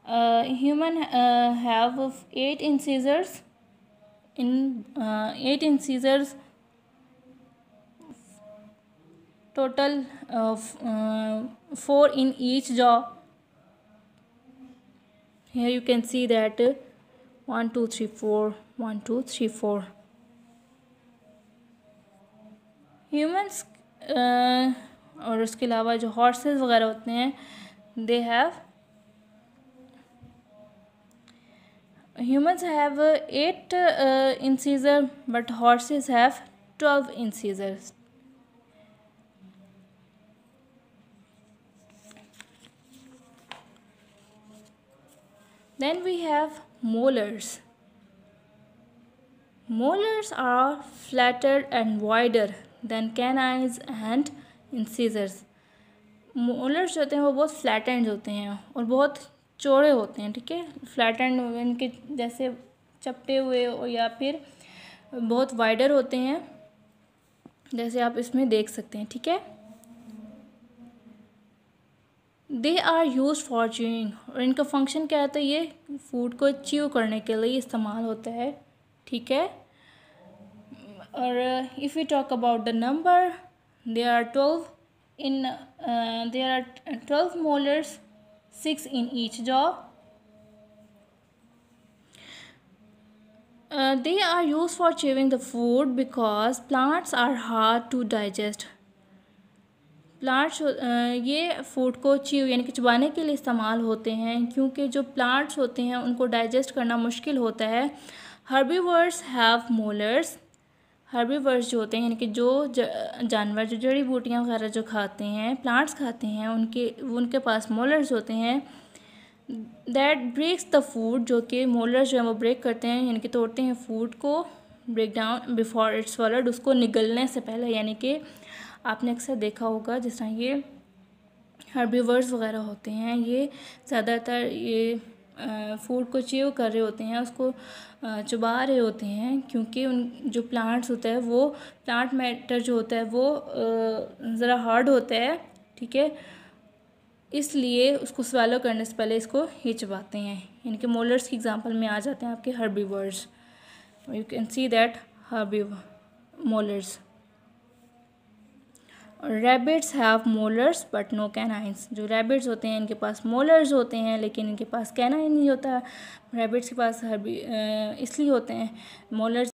Human have 8 incisors. In 8 incisors, total of 4 in each jaw. Here you can see that 1 2 3 4 1 2 3 4. Humans और उसके अलावा जो horses वगैरह होते हैं, they have humans have 8 incisors, but horses have 12 incisors. Then we have molars. Molars are flatter and wider than canines and incisors. Molars जो होते हैं वो बहुत फ्लैट एंड होते हैं और बहुत चौड़े होते हैं, ठीक है. फ्लैट एंड इनके जैसे चपटे हुए या फिर बहुत वाइडर होते हैं, जैसे आप इसमें देख सकते हैं, ठीक है. They are use for chewing, और इनका फंक्शन क्या होता है, ये फूड को च्यू करने के लिए इस्तेमाल होता है, ठीक है. और if you talk about the number, there are 12 molars, 6 in each jaw. They are used for chewing the food because plants are hard to digest. Plants ये फूड को च्यू यानी कि चबाने के लिए इस्तेमाल होते हैं, क्योंकि जो प्लांट्स होते हैं उनको डाइजेस्ट करना मुश्किल होता है. Herbivores have molars. हर्बीवर्स जो होते हैं यानी कि जो जानवर जो जड़ी बूटियाँ वगैरह जो खाते हैं, प्लांट्स खाते हैं, उनके पास मोलर्स होते हैं. दैट ब्रेक्स द फूड, जो कि मोलर्स जो है वो ब्रेक करते हैं यानी कि तोड़ते हैं फूड को, break down before it's swallowed, उसको निगलने से पहले. यानी कि आपने अक्सर देखा होगा जिस तरह ये हर्बीवर्स वगैरह होते हैं, ये ज़्यादातर ये फूड को च्यू कर रहे होते हैं, उसको चबा रहे होते हैं, क्योंकि उन जो प्लांट्स होता है वो प्लांट मैटर जो होता है वो ज़रा हार्ड होता है, ठीक है. इसलिए उसको स्वैलो करने से पहले इसको ही चबाते हैं. यानी कि मोलर्स की एग्जांपल में आ जाते हैं आपके herbivores. You can see that molars. Rabbits have molars but no canines. जो रैबिट्स होते हैं इनके पास मोलर्स होते हैं लेकिन इनके पास कैनाइन नहीं होता. रैबिट्स के पास इसलिए होते हैं मोलर्स